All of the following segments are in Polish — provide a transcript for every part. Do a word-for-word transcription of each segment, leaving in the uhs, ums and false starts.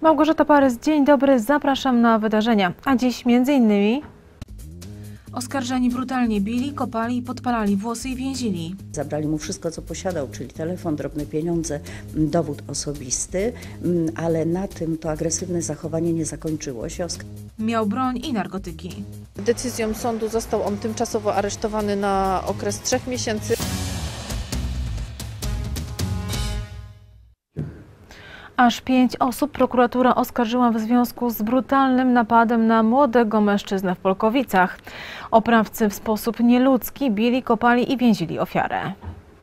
Małgorzata Parys, dzień dobry, zapraszam na wydarzenia. A dziś między innymi oskarżeni brutalnie bili, kopali i podpalali włosy i więzili. Zabrali mu wszystko, co posiadał, czyli telefon, drobne pieniądze, dowód osobisty, ale na tym to agresywne zachowanie nie zakończyło się. Miał broń i narkotyki. Decyzją sądu został on tymczasowo aresztowany na okres trzech miesięcy. Aż pięć osób prokuratura oskarżyła w związku z brutalnym napadem na młodego mężczyznę w Polkowicach. Oprawcy w sposób nieludzki bili, kopali i więzili ofiarę.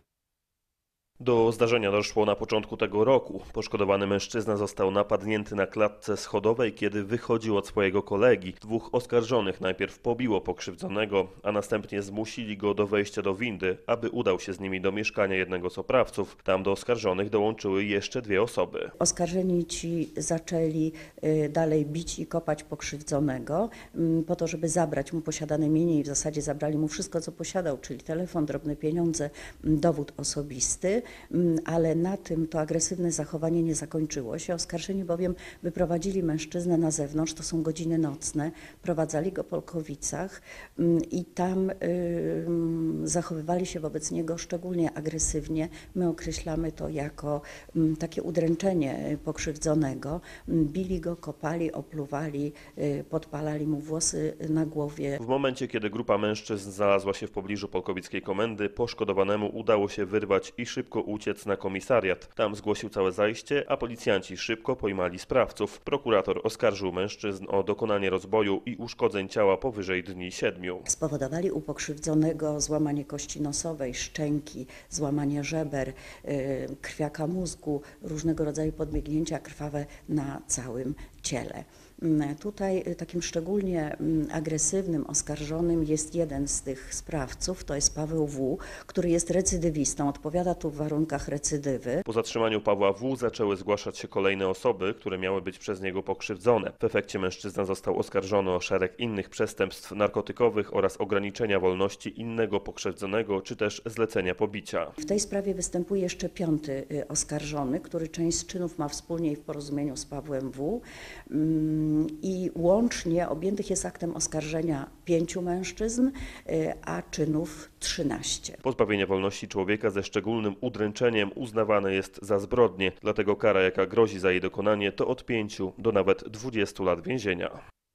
Do zdarzenia doszło na początku tego roku. Poszkodowany mężczyzna został napadnięty na klatce schodowej, kiedy wychodził od swojego kolegi. Dwóch oskarżonych najpierw pobiło pokrzywdzonego, a następnie zmusili go do wejścia do windy, aby udał się z nimi do mieszkania jednego z oprawców. Tam do oskarżonych dołączyły jeszcze dwie osoby. Oskarżeni ci zaczęli dalej bić i kopać pokrzywdzonego po to, żeby zabrać mu posiadane mienie i w zasadzie zabrali mu wszystko, co posiadał, czyli telefon, drobne pieniądze, dowód osobisty. Ale na tym to agresywne zachowanie nie zakończyło się. Oskarżeni bowiem wyprowadzili mężczyznę na zewnątrz, to są godziny nocne, prowadzali go po Polkowicach i tam y, zachowywali się wobec niego szczególnie agresywnie. My określamy to jako y, takie udręczenie pokrzywdzonego. Bili go, kopali, opluwali, y, podpalali mu włosy na głowie. W momencie, kiedy grupa mężczyzn znalazła się w pobliżu polkowickiej komendy, poszkodowanemu udało się wyrwać i szybko uciec na komisariat. Tam zgłosił całe zajście, a policjanci szybko pojmali sprawców. Prokurator oskarżył mężczyzn o dokonanie rozboju i uszkodzeń ciała powyżej dni siedmiu. Spowodowali u pokrzywdzonego złamanie kości nosowej, szczęki, złamanie żeber, krwiaka mózgu, różnego rodzaju podbiegnięcia krwawe na całym ciele. Tutaj takim szczególnie agresywnym oskarżonym jest jeden z tych sprawców, to jest Paweł W., który jest recydywistą, odpowiada tu w warunkach recydywy. Po zatrzymaniu Pawła W. zaczęły zgłaszać się kolejne osoby, które miały być przez niego pokrzywdzone. W efekcie mężczyzna został oskarżony o szereg innych przestępstw narkotykowych oraz ograniczenia wolności innego pokrzywdzonego, czy też zlecenia pobicia. W tej sprawie występuje jeszcze piąty oskarżony, który część z czynów ma wspólnie i w porozumieniu z Pawłem W. I łącznie objętych jest aktem oskarżenia pięciu mężczyzn, a czynów trzynaście. Pozbawienie wolności człowieka ze szczególnym udręczeniem uznawane jest za zbrodnię, dlatego kara, jaka grozi za jej dokonanie, to od pięciu do nawet dwudziestu lat więzienia.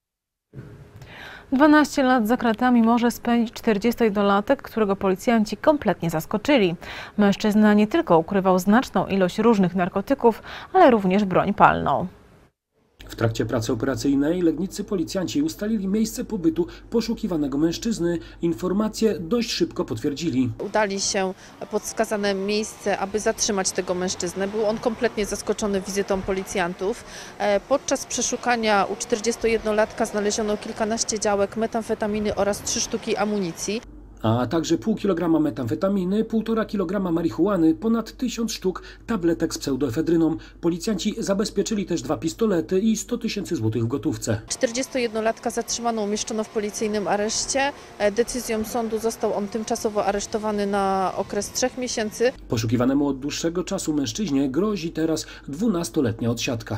dwanaście lat za kratami może spędzić czterdziestojednolatek, którego policjanci kompletnie zaskoczyli. Mężczyzna nie tylko ukrywał znaczną ilość różnych narkotyków, ale również broń palną. W trakcie pracy operacyjnej legniccy policjanci ustalili miejsce pobytu poszukiwanego mężczyzny. Informacje dość szybko potwierdzili. Udali się pod wskazane miejsce, aby zatrzymać tego mężczyznę. Był on kompletnie zaskoczony wizytą policjantów. Podczas przeszukania u czterdziestojednolatka znaleziono kilkanaście działek metamfetaminy oraz trzy sztuki amunicji. A także pół kilograma metamfetaminy, półtora kilograma marihuany, ponad tysiąc sztuk tabletek z pseudoefedryną. Policjanci zabezpieczyli też dwa pistolety i sto tysięcy złotych w gotówce. czterdziestojednolatka zatrzymano, umieszczono w policyjnym areszcie. Decyzją sądu został on tymczasowo aresztowany na okres trzech miesięcy. Poszukiwanemu od dłuższego czasu mężczyźnie grozi teraz dwunastoletnia odsiadka.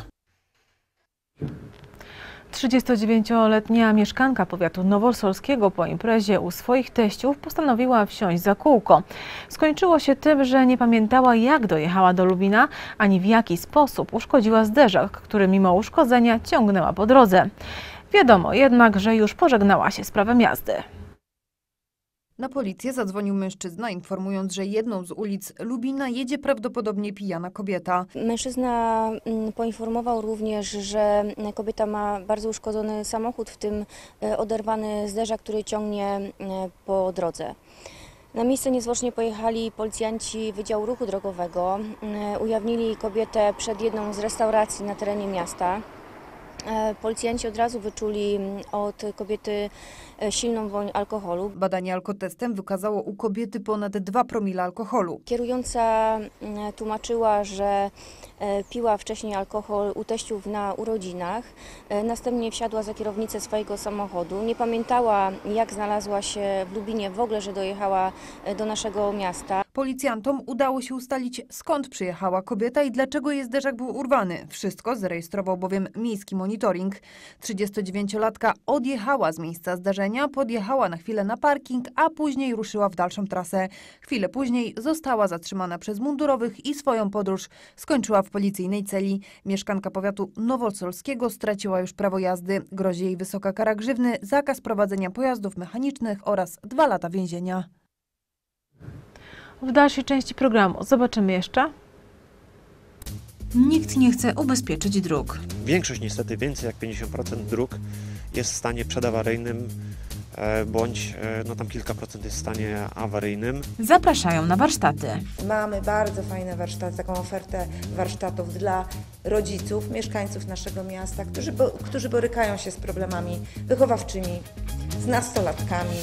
trzydziestodziewięcioletnia mieszkanka powiatu nowosolskiego po imprezie u swoich teściów postanowiła wsiąść za kółko. Skończyło się tym, że nie pamiętała, jak dojechała do Lubina, ani w jaki sposób uszkodziła zderzak, który mimo uszkodzenia ciągnęła po drodze. Wiadomo jednak, że już pożegnała się z prawem jazdy. Na policję zadzwonił mężczyzna, informując, że jedną z ulic Lubina jedzie prawdopodobnie pijana kobieta. Mężczyzna poinformował również, że kobieta ma bardzo uszkodzony samochód, w tym oderwany zderzak, który ciągnie po drodze. Na miejsce niezwłocznie pojechali policjanci Wydziału Ruchu Drogowego. Ujawnili kobietę przed jedną z restauracji na terenie miasta. Policjanci od razu wyczuli od kobiety silną woń alkoholu. Badanie alkotestem wykazało u kobiety ponad dwa promile alkoholu. Kierująca tłumaczyła, że piła wcześniej alkohol u teściów na urodzinach, następnie wsiadła za kierownicę swojego samochodu. Nie pamiętała, jak znalazła się w Lubinie, w ogóle, że dojechała do naszego miasta. Policjantom udało się ustalić, skąd przyjechała kobieta i dlaczego jej zderzak był urwany. Wszystko zarejestrował bowiem miejski monitoring. trzydziestodziewięciolatka odjechała z miejsca zdarzenia, podjechała na chwilę na parking, a później ruszyła w dalszą trasę. Chwilę później została zatrzymana przez mundurowych i swoją podróż skończyła w policyjnej celi. Mieszkanka powiatu nowosolskiego straciła już prawo jazdy. Grozi jej wysoka kara grzywny, zakaz prowadzenia pojazdów mechanicznych oraz dwa lata więzienia. W dalszej części programu zobaczymy jeszcze. Nikt nie chce ubezpieczyć dróg. Większość, niestety więcej jak pięćdziesiąt procent dróg jest w stanie przedawaryjnym, bądź no tam kilka procent jest w stanie awaryjnym. Zapraszają na warsztaty. Mamy bardzo fajne warsztaty, taką ofertę warsztatów dla rodziców, mieszkańców naszego miasta, którzy, bo, którzy borykają się z problemami wychowawczymi, z nastolatkami.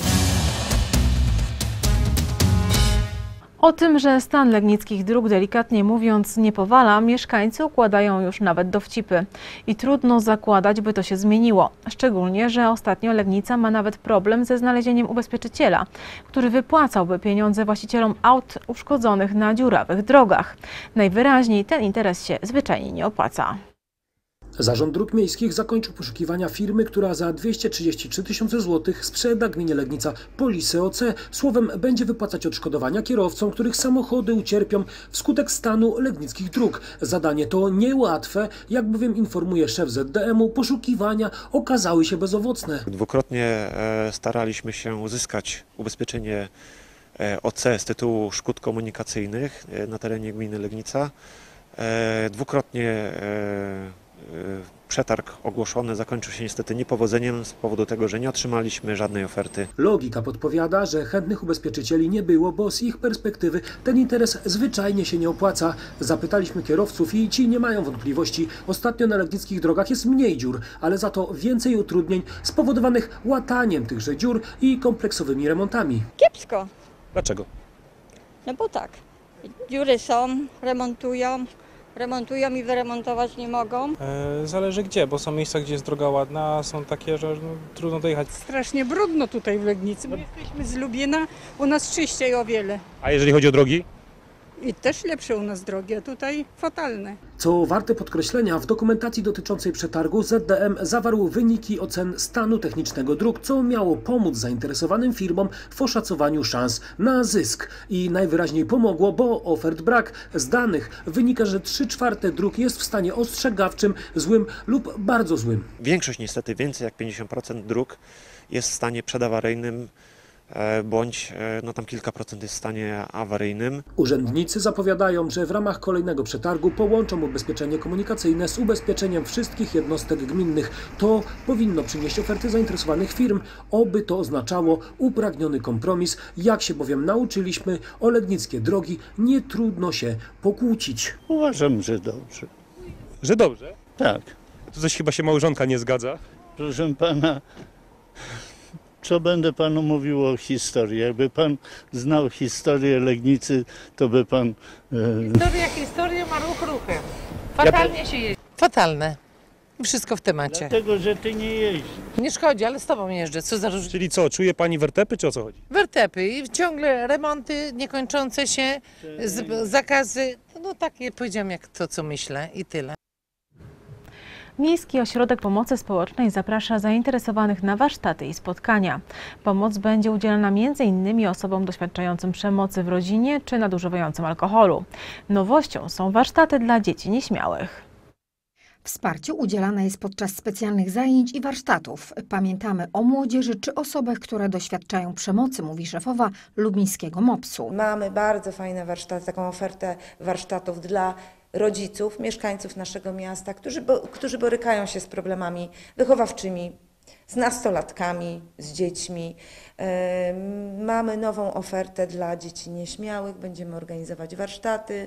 O tym, że stan legnickich dróg, delikatnie mówiąc, nie powala, mieszkańcy układają już nawet dowcipy. I trudno zakładać, by to się zmieniło. Szczególnie, że ostatnio Legnica ma nawet problem ze znalezieniem ubezpieczyciela, który wypłacałby pieniądze właścicielom aut uszkodzonych na dziurawych drogach. Najwyraźniej ten interes się zwyczajnie nie opłaca. Zarząd Dróg Miejskich zakończył poszukiwania firmy, która za dwieście trzydzieści trzy tysiące złotych sprzeda gminie Legnica polisę O C. Słowem, będzie wypłacać odszkodowania kierowcom, których samochody ucierpią wskutek stanu legnickich dróg. Zadanie to niełatwe, jak bowiem informuje szef Z D M u, poszukiwania okazały się bezowocne. Dwukrotnie staraliśmy się uzyskać ubezpieczenie O C z tytułu szkód komunikacyjnych na terenie gminy Legnica. Dwukrotnie przetarg ogłoszony zakończył się niestety niepowodzeniem z powodu tego, że nie otrzymaliśmy żadnej oferty. Logika podpowiada, że chętnych ubezpieczycieli nie było, bo z ich perspektywy ten interes zwyczajnie się nie opłaca. Zapytaliśmy kierowców i ci nie mają wątpliwości. Ostatnio na legnickich drogach jest mniej dziur, ale za to więcej utrudnień spowodowanych łataniem tychże dziur i kompleksowymi remontami. Kiepsko. Dlaczego? No bo tak, dziury są, remontują. Remontują i wyremontować nie mogą? E, zależy gdzie, bo są miejsca, gdzie jest droga ładna, a są takie, że no, trudno dojechać. Strasznie brudno tutaj w Legnicy. My jesteśmy z Lubina, u nas czyściej o wiele. A jeżeli chodzi o drogi? I też lepsze u nas drogi, a tutaj fatalne. Co warte podkreślenia, w dokumentacji dotyczącej przetargu Z D M zawarł wyniki ocen stanu technicznego dróg, co miało pomóc zainteresowanym firmom w oszacowaniu szans na zysk. I najwyraźniej pomogło, bo ofert brak. Z danych wynika, że trzy czwarte dróg jest w stanie ostrzegawczym, złym lub bardzo złym. Większość, niestety więcej jak pięćdziesiąt procent dróg jest w stanie przedawaryjnym, bądź no tam kilka procent jest w stanie awaryjnym. Urzędnicy zapowiadają, że w ramach kolejnego przetargu połączą ubezpieczenie komunikacyjne z ubezpieczeniem wszystkich jednostek gminnych. To powinno przynieść oferty zainteresowanych firm, oby to oznaczało upragniony kompromis. Jak się bowiem nauczyliśmy, o legnickie drogi nie trudno się pokłócić. Uważam, że dobrze. Że dobrze? Tak. To coś chyba się małżonka nie zgadza? Proszę pana, co będę panu mówił o historii? Jakby pan znał historię Legnicy, to by pan... E... Historia, historia ma ruch ruchem. Fatalnie ja... się jeździ. Fatalne. Wszystko w temacie. Dlatego, że ty nie jeździsz. Nie szkodzi, ale z tobą jeżdżę. Co za różnica? Czyli co, czuje pani wertepy, czy o co chodzi? Wertepy i ciągle remonty niekończące się, z, zakazy. No takie powiedziałam jak to, co myślę i tyle. Miejski Ośrodek Pomocy Społecznej zaprasza zainteresowanych na warsztaty i spotkania. Pomoc będzie udzielana między innymi osobom doświadczającym przemocy w rodzinie czy nadużywającym alkoholu. Nowością są warsztaty dla dzieci nieśmiałych. Wsparcie udzielane jest podczas specjalnych zajęć i warsztatów. Pamiętamy o młodzieży czy osobach, które doświadczają przemocy, mówi szefowa lubińskiego mopsu. Mamy bardzo fajne warsztaty, taką ofertę warsztatów dla rodziców, mieszkańców naszego miasta, którzy, bo, którzy borykają się z problemami wychowawczymi, z nastolatkami, z dziećmi. Mamy nową ofertę dla dzieci nieśmiałych, będziemy organizować warsztaty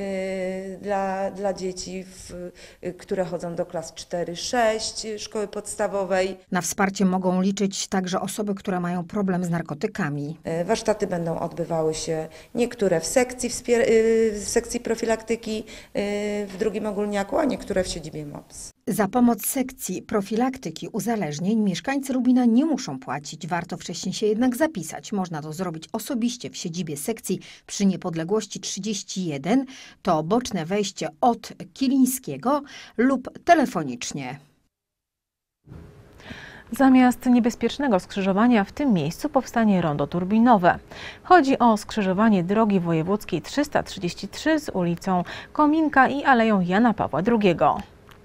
dla, dla dzieci, w, które chodzą do klas cztery sześć szkoły podstawowej. Na wsparcie mogą liczyć także osoby, które mają problem z narkotykami. Warsztaty będą odbywały się niektóre w sekcji, w sekcji profilaktyki w drugim ogólniaku, a niektóre w siedzibie mops. Za pomoc sekcji profilaktyki uzależnień Mieszkańcy Lubina nie muszą płacić, warto wcześniej się jednak zapisać. Można to zrobić osobiście w siedzibie sekcji przy Niepodległości trzydzieści jeden, to boczne wejście od Kilińskiego, lub telefonicznie. Zamiast niebezpiecznego skrzyżowania w tym miejscu powstanie rondo turbinowe. Chodzi o skrzyżowanie drogi wojewódzkiej trzysta trzydzieści trzy z ulicą Kominka i Aleją Jana Pawła drugiego.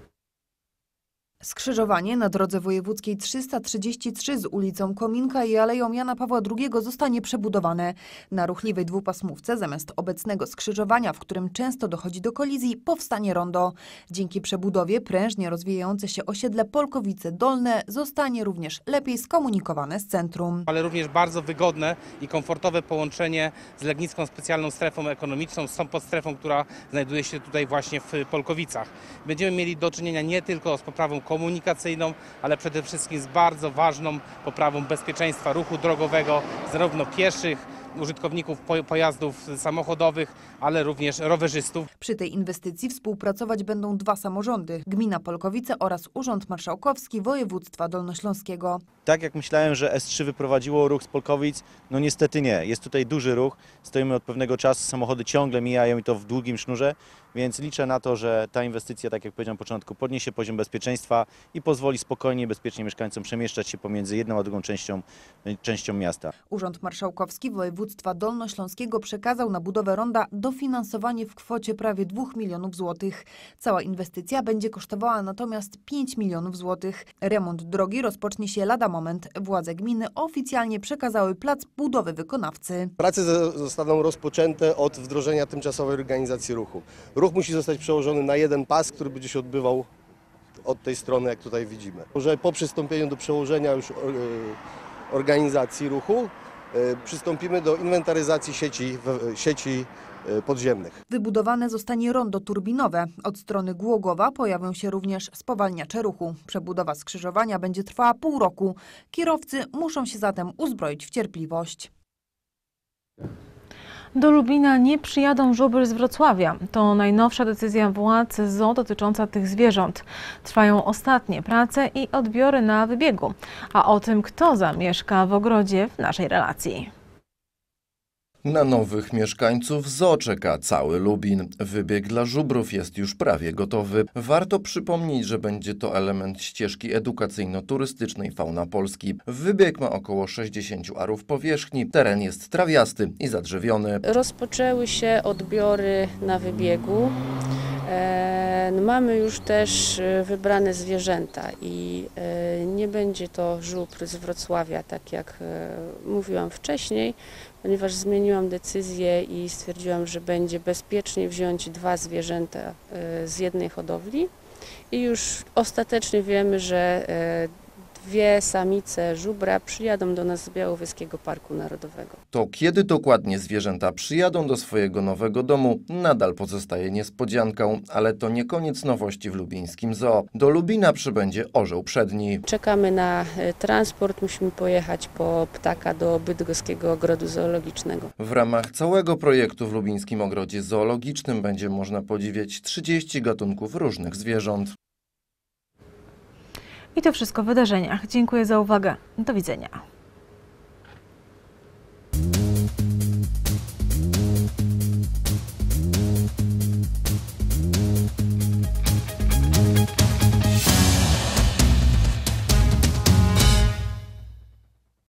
Skrzyżowanie na drodze wojewódzkiej trzysta trzydzieści trzy z ulicą Kominka i Aleją Jana Pawła drugiego zostanie przebudowane. Na ruchliwej dwupasmówce zamiast obecnego skrzyżowania, w którym często dochodzi do kolizji, powstanie rondo. Dzięki przebudowie prężnie rozwijające się osiedle Polkowice Dolne zostanie również lepiej skomunikowane z centrum. Ale również bardzo wygodne i komfortowe połączenie z Legnicką Specjalną Strefą Ekonomiczną, z tą podstrefą, która znajduje się tutaj właśnie w Polkowicach. Będziemy mieli do czynienia nie tylko z poprawą komunikacyjną, ale przede wszystkim z bardzo ważną poprawą bezpieczeństwa ruchu drogowego, zarówno pieszych, użytkowników pojazdów samochodowych, ale również rowerzystów. Przy tej inwestycji współpracować będą dwa samorządy, gmina Polkowice oraz Urząd Marszałkowski Województwa Dolnośląskiego. Tak jak myślałem, że S trzy wyprowadziło ruch z Polkowic, no niestety nie. Jest tutaj duży ruch, stoimy od pewnego czasu, samochody ciągle mijają i to w długim sznurze, więc liczę na to, że ta inwestycja, tak jak powiedziałem na początku, podniesie poziom bezpieczeństwa i pozwoli spokojnie i bezpiecznie mieszkańcom przemieszczać się pomiędzy jedną a drugą częścią, częścią miasta. Urząd Marszałkowski Województwa Dolnośląskiego przekazał na budowę ronda dofinansowanie w kwocie prawie dwóch milionów złotych. Cała inwestycja będzie kosztowała natomiast pięć milionów złotych. Remont drogi rozpocznie się lada moment. Władze gminy oficjalnie przekazały plac budowy wykonawcy. Prace zostaną rozpoczęte od wdrożenia tymczasowej organizacji ruchu. Ruch musi zostać przełożony na jeden pas, który będzie się odbywał od tej strony, jak tutaj widzimy. Że po przystąpieniu do przełożenia już organizacji ruchu przystąpimy do inwentaryzacji sieci, sieci podziemnych. Wybudowane zostanie rondo turbinowe. Od strony Głogowa pojawią się również spowalniacze ruchu. Przebudowa skrzyżowania będzie trwała pół roku. Kierowcy muszą się zatem uzbroić w cierpliwość. Do Lubina nie przyjadą żubry z Wrocławia. To najnowsza decyzja władz Z O dotycząca tych zwierząt. Trwają ostatnie prace i odbiory na wybiegu. A o tym, kto zamieszka w ogrodzie, w naszej relacji. Na nowych mieszkańców Z O czeka cały Lubin. Wybieg dla żubrów jest już prawie gotowy. Warto przypomnieć, że będzie to element ścieżki edukacyjno-turystycznej Fauna Polski. Wybieg ma około sześćdziesiąt arów powierzchni. Teren jest trawiasty i zadrzewiony. Rozpoczęły się odbiory na wybiegu. Mamy już też wybrane zwierzęta i nie będzie to żubr z Wrocławia, tak jak mówiłam wcześniej, ponieważ zmieniłam decyzję i stwierdziłam, że będzie bezpiecznie wziąć dwa zwierzęta z jednej hodowli i już ostatecznie wiemy, że dwie samice żubra przyjadą do nas z Białowieskiego Parku Narodowego. To kiedy dokładnie zwierzęta przyjadą do swojego nowego domu, nadal pozostaje niespodzianką, ale to nie koniec nowości w lubińskim zoo. Do Lubina przybędzie orzeł przedni. Czekamy na transport, musimy pojechać po ptaka do Bydgoskiego Ogrodu Zoologicznego. W ramach całego projektu w lubińskim ogrodzie zoologicznym będzie można podziwiać trzydzieści gatunków różnych zwierząt. I to wszystko w wydarzeniach. Dziękuję za uwagę. Do widzenia.